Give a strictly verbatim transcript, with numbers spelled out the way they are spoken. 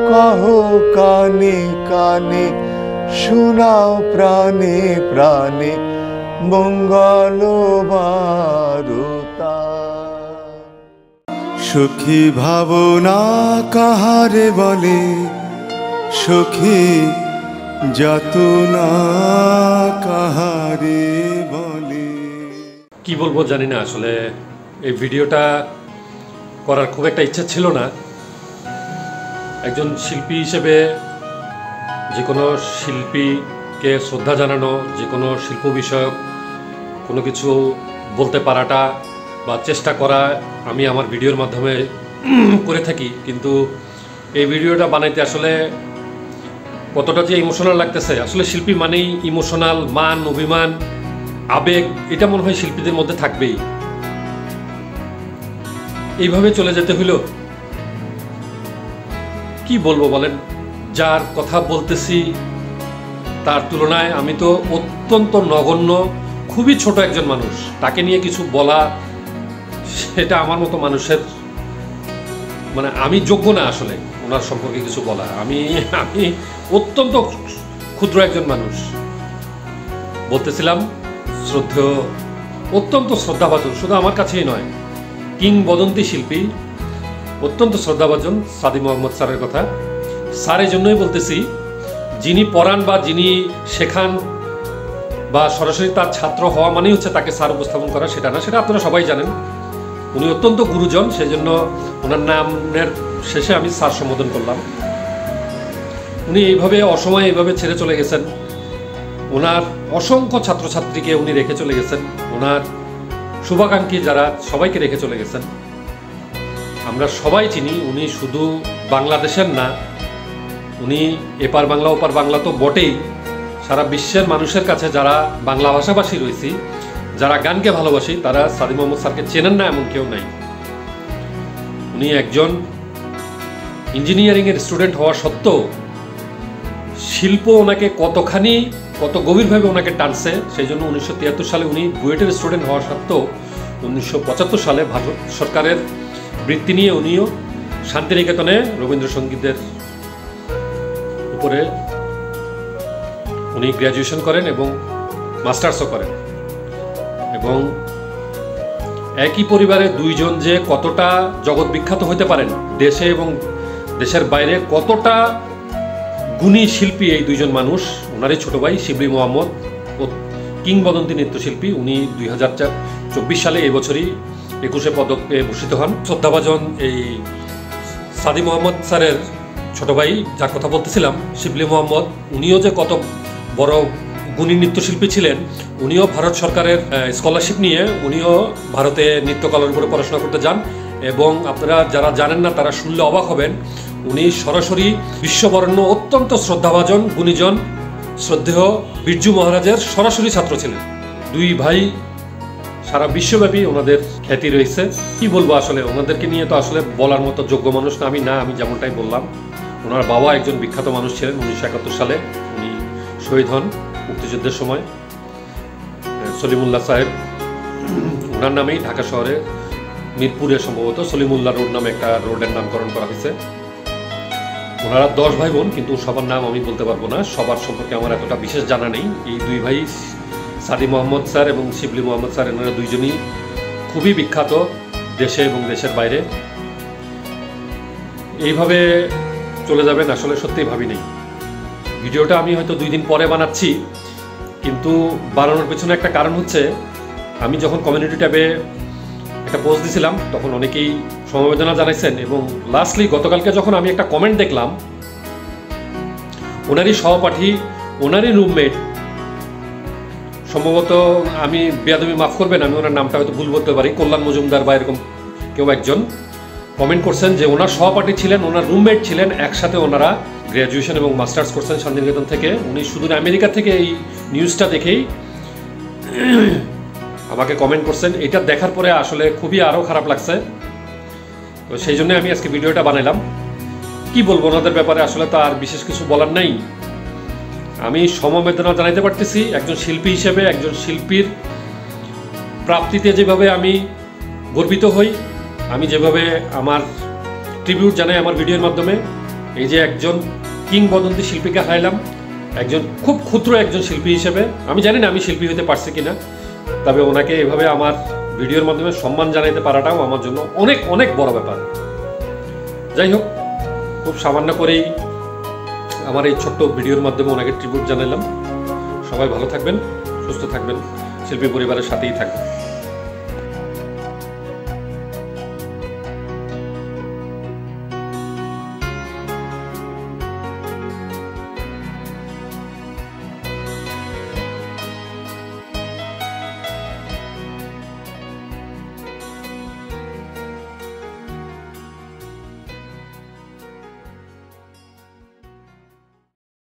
কহো কানে কানে শোনাও প্রাণে প্রাণে মঙ্গল বারতা। সুখী ভাবনা কাহারে বলে সুখী যাতনা কাহারে বলে। কি বলবো জানি না, আসলে এই ভিডিওটা করার খুব একটা ইচ্ছা ছিল না। একজন শিল্পী হিসেবে যে কোনো শিল্পীকে শ্রদ্ধা জানানো, যে কোনো শিল্প বিষয়ক কোনো কিছু বলতে পারাটা বা চেষ্টা করা আমি আমার ভিডিওর মাধ্যমে করে থাকি, কিন্তু এই ভিডিওটা বানাইতে আসলে কতটা যে ইমোশনাল লাগতেছে। আসলে শিল্পী মানেই ইমোশনাল, মান অভিমান আবেগ, এটা মনে হয় শিল্পীদের মধ্যে থাকবেই। এইভাবে চলে যেতে হইল, কি বলবো বলেন। যার কথা বলতেছি তার তুলনায় আমি তো অত্যন্ত নগণ্য, খুবই ছোট একজন মানুষ। তাকে নিয়ে কিছু বলা, সেটা আমার মতো মানুষের মানে আমি যোগ্য না আসলে ওনার সম্পর্কে কিছু বলা। আমি আমি অত্যন্ত ক্ষুদ্র একজন মানুষ। বলতেছিলাম শ্রদ্ধেয়, অত্যন্ত শ্রদ্ধাভাজন, শুধু আমার কাছেই নয়, কিংবদন্তি শিল্পী, অত্যন্ত শ্রদ্ধাভাজন সাদি মোহাম্মদ স্যারের কথা। স্যার এই জন্যই বলতেছি, যিনি পড়ান বা যিনি শেখান বা সরাসরি তার ছাত্র হওয়া মানেই হচ্ছে তাকে স্যার উপস্থাপন করা, সেটা না, সেটা আপনারা সবাই জানেন। উনি অত্যন্ত গুরুজন, সেই জন্য ওনার নামের শেষে আমি স্যার সম্বোধন করলাম। উনি এইভাবে অসময়ে এইভাবে ছেড়ে চলে গেছেন। ওনার অসংখ্য ছাত্রছাত্রীকে উনি রেখে চলে গেছেন, ওনার শুভাকাঙ্ক্ষী যারা সবাইকে রেখে চলে গেছেন। আমরা সবাই চিনি উনি শুধু বাংলাদেশের না, উনি এপার বাংলা ওপার বাংলা তো বটেই, সারা বিশ্বের মানুষের কাছে যারা বাংলা ভাষাভাষী রয়েছি, যারা গানকে ভালোবাসি, তারা সাদি মোহাম্মদ স্যারকে চেনেন না এমন কেউ নাই। উনি একজন ইঞ্জিনিয়ারিংয়ের স্টুডেন্ট হওয়া সত্ত্বেও শিল্প ওনাকে কতখানি কত গভীরভাবে ওনাকে টানছে, সেই জন্য উনিশশো তিয়াত্তর সালে উনি বুয়েটের স্টুডেন্ট হওয়া সত্ত্বেও উনিশশো পঁচাত্তর সালে ভারত সরকারের বৃত্তি নিয়ে উনিও শান্তিনিকেতনে রবীন্দ্রসঙ্গীতের উপরে উনি গ্র্যাজুয়েশন করেন এবং মাস্টার্সও করেন। এবং একই পরিবারে দুইজন যে কতটা জগৎ বিখ্যাত হতে পারেন দেশে এবং দেশের বাইরে, কতটা গুণী শিল্পী এই দুইজন মানুষ। ওনারই ছোট ভাই শিবলি মোহাম্মদ ও কিংবদন্তি নৃত্যশিল্পী, উনি দুই হাজার চব্বিশ সালে এই বছরই একুশে পদক পেয়ে ভূষিত হন। শ্রদ্ধাভাজন এই সাদি মোহাম্মদ স্যারের ছোট ভাই, যার কথা বলতেছিলাম, শিবলি মোহাম্মদ, উনিও যে কত বড় গুণী নৃত্যশিল্পী ছিলেন। উনিও ভারত সরকারের স্কলারশিপ নিয়ে উনিও ভারতে নৃত্যকলার উপরে পড়াশোনা করতে যান। এবং আপনারা যারা জানেন না তারা শুনলে অবাক হবেন, উনি সরাসরি বিশ্ববরেণ্য অত্যন্ত শ্রদ্ধাভাজন গুণীজন শ্রদ্ধেয় বিরজু মহারাজের সরাসরি ছাত্র ছিলেন। দুই ভাই সারা বিশ্বব্যাপী ওনাদের খ্যাতি রয়েছে। কি বলবো, আসলে ওনাদেরকে নিয়ে তো আসলে বলার মতো যোগ্য মানুষ না আমি না আমি যেমনটাই বললাম। ওনার বাবা একজন বিখ্যাত মানুষ ছিলেন। উনিশশো একাত্তর সালে উনি শহীদ হন মুক্তিযুদ্ধের সময়। সলিমুল্লাহ সাহেব, ওনার নামেই ঢাকা শহরে মিরপুরে সম্ভবত সলিমুল্লাহ রোড নামে একটা রোডের নামকরণ করা হয়েছে। ওনারা দশ ভাই বোন, কিন্তু সবার নাম আমি বলতে পারবো না, সবার সম্পর্কে আমার এতটা বিশেষ জানা নেই। এই দুই ভাই সাদি মোহাম্মদ স্যার এবং শিবলি মোহাম্মদ স্যার, এনারা দুইজনই খুবই বিখ্যাত দেশে এবং দেশের বাইরে। এইভাবে চলে যাবেন আসলে সত্যিই ভাবিনি। ভিডিওটা আমি হয়তো দুই দিন পরে বানাচ্ছি, কিন্তু বানানোর পেছনে একটা কারণ হচ্ছে, আমি যখন কমিউনিটি ট্যাবে একটা পোস্ট দিয়েছিলাম তখন অনেকেই সমবেদনা জানাইছেন। এবং লাস্টলি গতকালকে যখন আমি একটা কমেন্ট দেখলাম, ওনারই সহপাঠী, ওনারই রুমমেট, সম্ভবত আমি বেয়াদবি মাফ করবেন, আমি ওনার নামটা হয়তো ভুল বলতে পারি, কল্যাণ মজুমদার বা এরকম কেউ একজন কমেন্ট করছেন যে ওনার সহপাঠী ছিলেন, ওনার রুমমেট ছিলেন, একসাথে ওনারা গ্র্যাজুয়েশন এবং মাস্টার্স করছেন শান্তিনিকেতন থেকে। উনি শুধু আমেরিকা থেকে এই নিউজটা দেখেই আমাকে কমেন্ট করছেন। এটা দেখার পরে আসলে খুবই আরও খারাপ লাগছে। তো সেই জন্য আমি আজকে ভিডিওটা বানাইলাম। কি বলবো ওনাদের ব্যাপারে, আসলে তো আর বিশেষ কিছু বলার নাই। আমি সমবেদনা জানাইতে পারতেছি একজন শিল্পী হিসেবে। একজন শিল্পীর প্রাপ্তিতে যেভাবে আমি গর্বিত হই, আমি যেভাবে আমার ট্রিবিউট জানাই আমার ভিডিওর মাধ্যমে, এই যে একজন কিংবদন্তি শিল্পীকে হারাইলাম, একজন খুব ক্ষুদ্র একজন শিল্পী হিসেবে। আমি জানি না আমি শিল্পী হতে পারছি কিনা, তবে ওনাকে এভাবে আমার ভিডিওর মাধ্যমে সম্মান জানাইতে পারাটাও আমার জন্য অনেক অনেক বড় ব্যাপার। যাই হোক, খুব সামান্য করেই আমার এই ছোট্ট ভিডিওর মাধ্যমে ওনাকে ট্রিবিউট জানালাম। সবাই ভালো থাকবেন, সুস্থ থাকবেন, শিল্পী পরিবারের সাথেই থাকবেন।